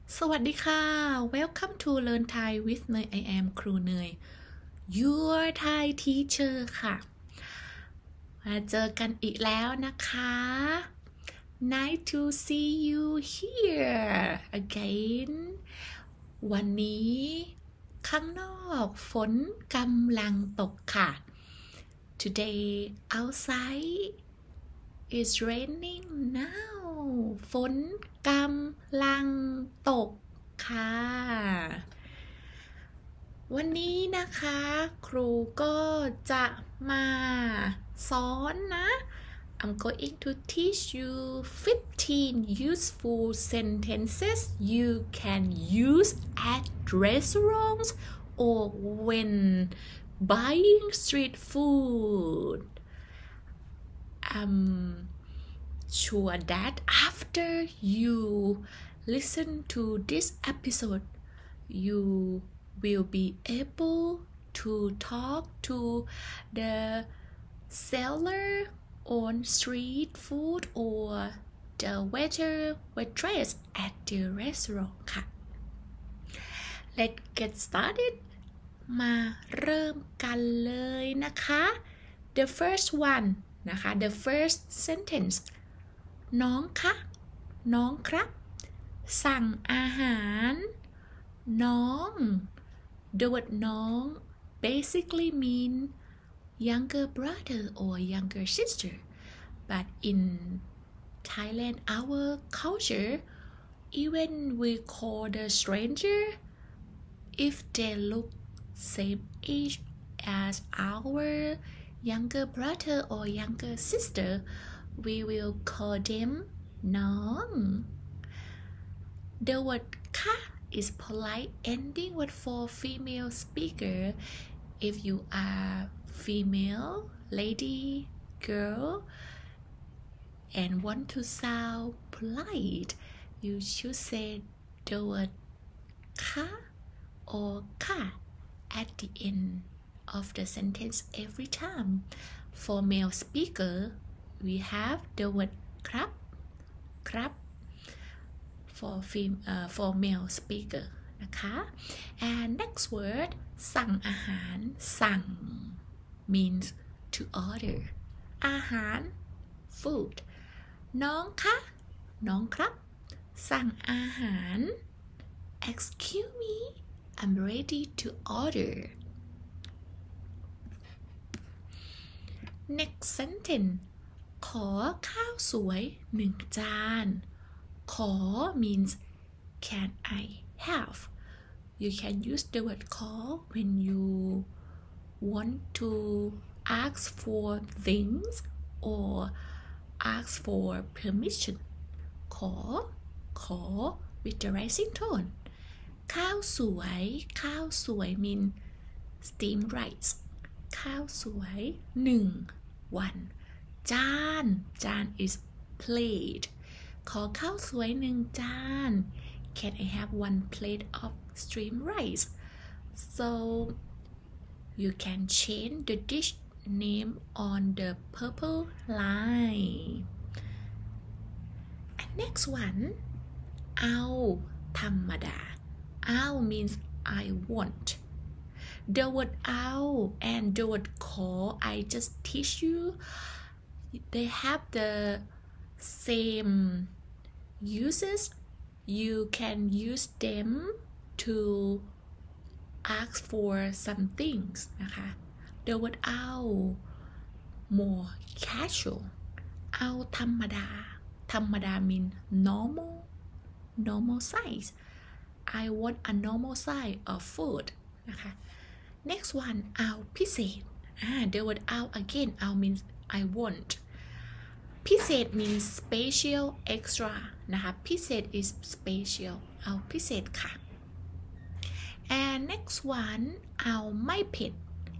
สวัสดีค่ะ Welcome to Learn Thai with เนย I am ครูเนย Your Thai teacher ค่ะ มาเจอกันอีกแล้วนะคะ Nice to see you here again วันนี้ข้างนอกฝนกำลังตกค่ะ Today outside is raining now ฝนกำลังตกค่ะวันนี้นะคะครูก็จะมาสอนนะ I'm going to teach you 15 useful sentences you can use at restaurants or when buying street food. I'm sure that after you listen to this episode, you will be able to talk to the seller on street food or the waitress at the restaurant ค่ะ Let's get started มาเริ่มกันเลยนะคะ The first one นะคะ The first sentence น้องคะน้องครับสั่งอาหารน้อง The word น้อง basically mean younger brother or younger sister but in Thailand our culture even we call the stranger if they look same age as our younger brother or younger sister we will call them น้อง The word ค่ะ is polite ending word for female speaker if you are female lady girl and want to sound polite you should say the word ค่ะ or ค่ะ at the end of the sentence every time for male speaker we have the word ครับครับ for male speaker นะคะ and next word สั่งอาหารสั่ง means to order อาหาร food น้องคะน้องครับสั่งอาหาร excuse me I'm ready to order next sentence ขอข้าวสวย1 จานขอ means can I have you can use the word ขอ when you want to ask for things or ask for permission ขอ with the rising tone ข้าวสวย mean steamed rice ข้าวสวย1 one จาน is plate ขอข้าวสวย1 จาน Can I have 1 plate of steamed rice so you can change the dish name on the purple line and next one เอาธรรมดาเอา means I want the word เอา and the word ขอ I just teach you they have the same uses you can use them to ask for some things นะคะ the word เอา more casual เอาธรรมดา mean normal size I want a normal size of food นะคะ next one เอาพิเศษthe word เอา again เอา means I want พิเศษ means special extra นะคะพิเศษ is special เอาพิเศษค่ะ and next one เอาไม่เผ็ด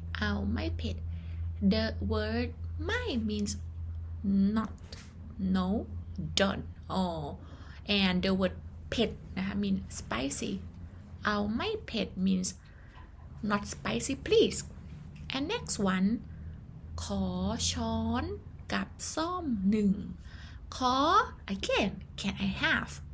the word ไม่ means not no don't or and the word เผ็ดนะคะ means spicy เอาไม่เผ็ด means not spicy please and next one ขอช้อนกับส้อม1 ขอ again can I have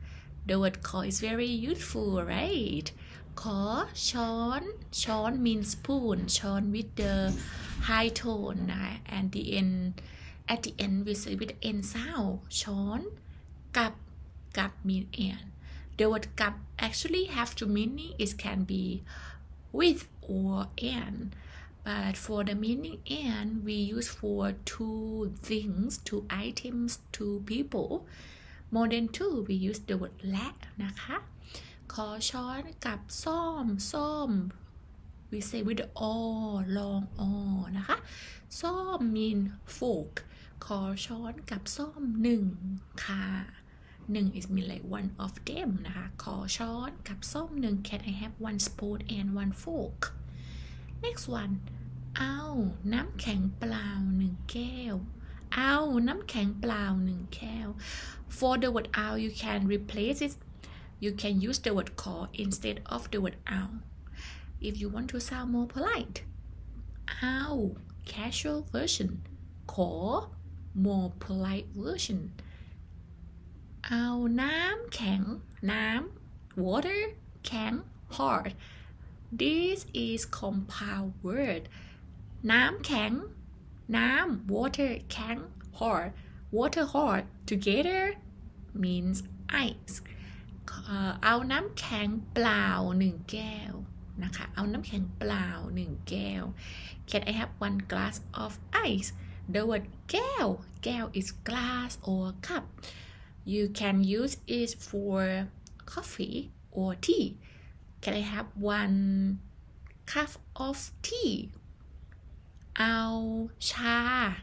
the word ขอ is very useful right ขอช้อนช้อน means spoon ช้อน with the high tone นะ and at the end we say with the end sound ช้อนกับ mean and the word กับ actually have two meaning it can be with or and but for the meaning and we use for two things two items two people more than two we use the word และนะคะขอช้อนกับส้อม we say with the long นะคะส้อม mean fork ขอช้อนกับส้อมหนึ่งค่ะ1 is mean like one of them นะคะขอช้อนกับส้อมหนึ่ง can I have one spoon and one fork next one เอาน้ำแข็งเปล่า1แก้วเอาน้ำแข็งเปล่า1แก้ว for the word เอา you can replace it you can use the word ขอ instead of the word เอา if you want to sound more polite เอา casual version ขอ more polite version เอาน้ำแข็งน้ำ water แข็ง hard this is compound word น้ำแข็งน้ำ water แข็ง hard water hard together means ice เอาน้ำแข็งเปล่า1แก้วนะคะเอาน้ำแข็งเปล่า1แก้ว Can I have one glass of ice the word แก้ว is glass or cup you can use it for coffee or tea Can I have one cup of tea เอาชา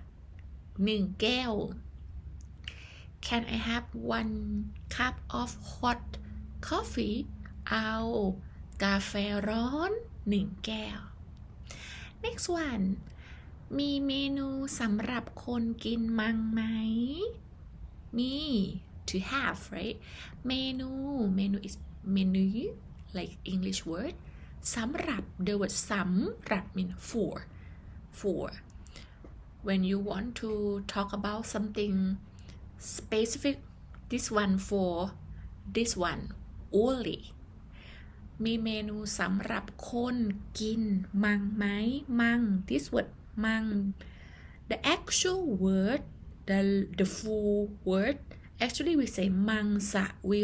1แก้ว Can I have one cup of hot coffee เอากาแฟร้อน1แก้ว Next one มีเมนูสำหรับคนกินมั้งไหมมี to have right เมนู is menu like English word สำหรับ the word สำหรับ mean for when you want to talk about something specific this one for this one only มีเมนูสำหรับคนกินมั้งไหมมั้ง this word มั้ง the actual word the full word actually we say มังสวิ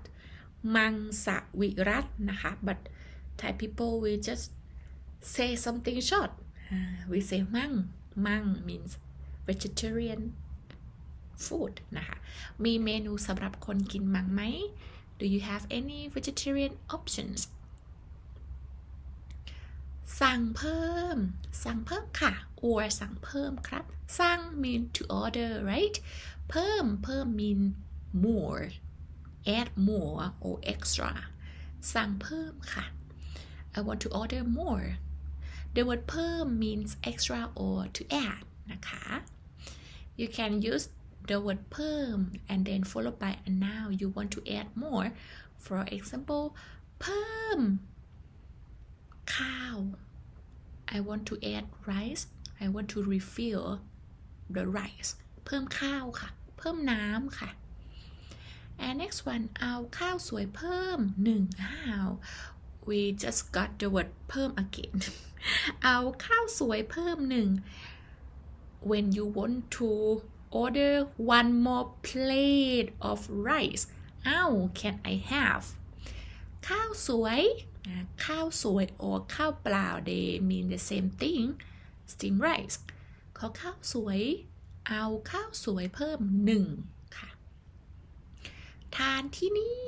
รัตนะคะ but Thai people we just say something short we say มัง means vegetarian food นะคะมีเมนูสำหรับคนกินมั้งไหม Do you have any vegetarian options สั่งเพิ่มค่ะ or สั่งเพิ่มครับสั่ง mean to order right เพิ่ม mean more add more or extra สั่งเพิ่มค่ะ I want to order more the word เพิ่ม means extra or to add นะคะ you can use the word เพิ่ม and then followed by a noun you want to add more for example เพิ่มข้าว I want to add rice I want to refill the rice เพิ่มข้าวค่ะเพิ่มน้ำค่ะ and next one เอาข้าวสวยเพิ่ม1 we just got the word เพิ่ม again เอาข้าวสวยเพิ่ม1 when you want to order one more plate of rice เอา can I have ข้าวสวยor ข้าวเปล่า they mean the same thing steamed rice ขอข้าวสวยเอาข้าวสวยเพิ่ม1ค่ะทานที่นี่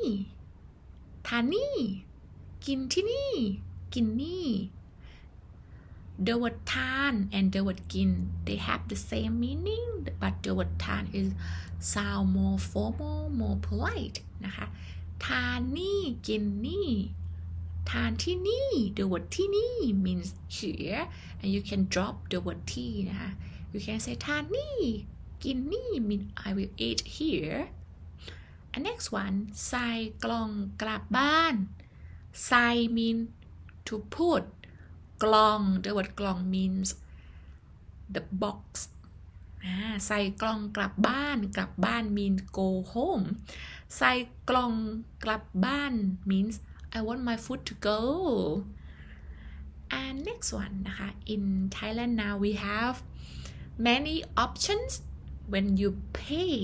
กินที่นี่กินนี่ the word ทาน and the word กิน they have the same meaning but the word ทาน is sound more formal more polite นะคะทานนี่กินนี่ทานที่นี่ the word ที่นี่ means here and you can drop the word ที่นะคะ you can say ทานนี่กินนี่ mean I will eat here and next one ใส่กล่องกลับบ้านใส่ mean to put กล่อง the word กล่อง means the box ใส่กล่องกลับบ้าน means go home ใส่กล่องกลับบ้าน means I want my food to go and next one นะคะ in Thailand now we have many options when you pay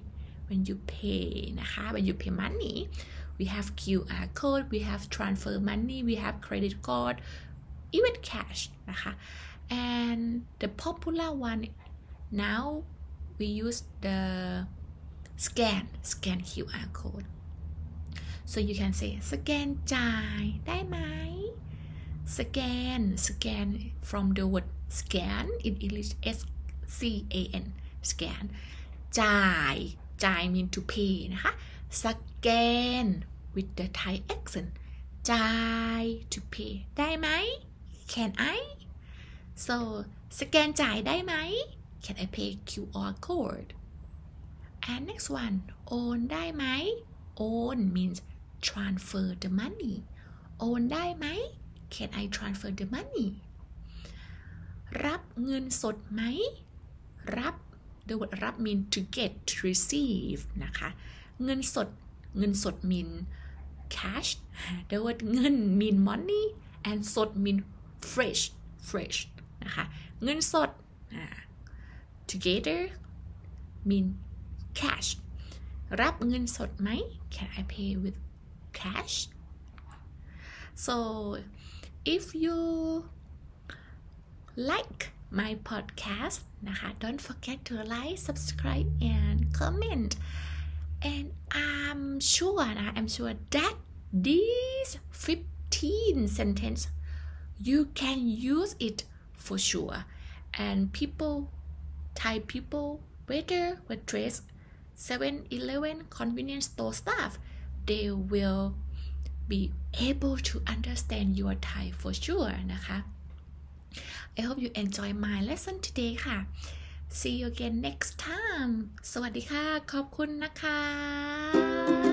นะคะ when you pay money we have QR code we have transfer money we have credit card even cash นะคะ and the popular one now we use the scan QR code so you can say สแกนจ่ายได้ไหม scan from the word scan in English SCAN scan จ่าย mean to pay นะคะ scan with the Thai accent จ่าย to pay ได้ไหม can I so สแกนจ่ายได้ไหม can I pay QR code and next one โอนได้ไหม own means transfer the money โอนได้ไหม can I transfer the money รับเงินสดไหม รับ the word รับ mean to get to receive นะคะเงินสด mean cash the word เงิน mean money and สด mean fresh นะคะเงินสดtogether mean cash รับเงินสดไหม can I pay with cash so if you like my podcast นะคะ don't forget to like subscribe and comment and I'm sure that these 15 sentence you can use it for sure and Thai people waiter waitress 7-Eleven convenience store staff they will be able to understand your Thai for sure นะคะ I hope you enjoy my lesson today ค่ะ see you again next time สวัสดีค่ะขอบคุณนะคะ